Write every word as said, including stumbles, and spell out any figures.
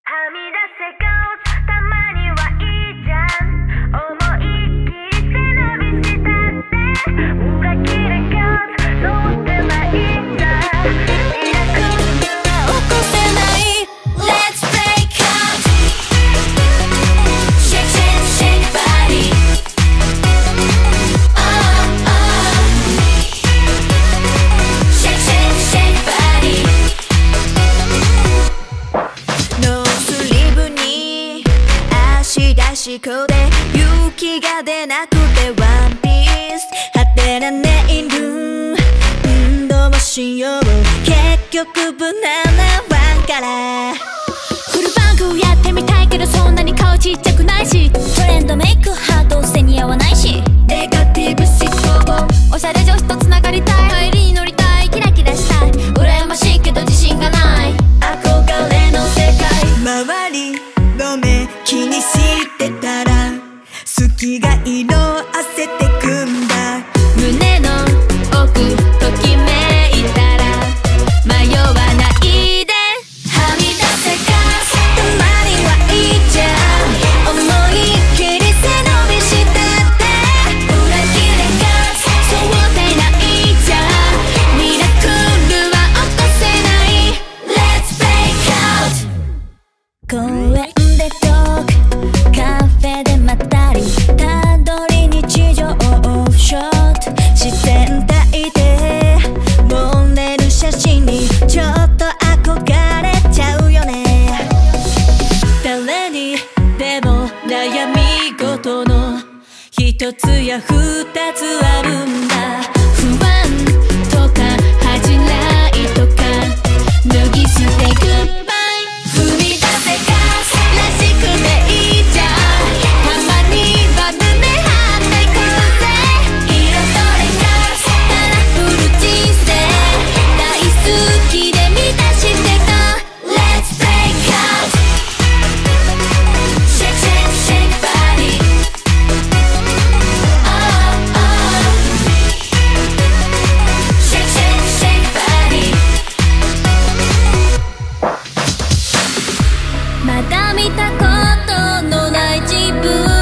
み出せ Girls たまにはいいじゃん思いっきり背伸びしたって裏切れ Girls そうでないんだミラクルは起こせない Let's break out Shake shake shake body Oh oh Shake shake shake bodyノースリーブに足出し子で勇気が出なくてワンピース果てなネイルうんどうもしよう結局無難なワンからフルバンクやってみたいけどそんなに顔ちっちゃくないしトレンドメイクハート背に合わないしネガティブ思考おしゃれ女子とつながりたい帰りに乗りたいキラキラしたい羨ましいけど自信がない憧れの世界周りの目気にしてたら好きが色あせてくんだ胸の奥ときめいたら迷わないではみ出せ Girls たまにはいいじゃん思いっきり背伸びしたって裏切れ Girls そうでないじゃんミラクルは起こせない Let's break out 公園でトークカフェでまったりたどり日常オフショット自然体で盛れる写真にちょっと憧れちゃうよね誰にでも悩み事の一つや二つあるんだ不安とか恥じらいとか脱ぎ捨てグッバイ踏み出せ Girls らしくていいじゃんたまには胸張っていこうぜ彩れ Girls カラフル人生大好きで満たしてこう Let's break out Shake shake shake body Oh oh Shake shake shake body まだ見たことのない自分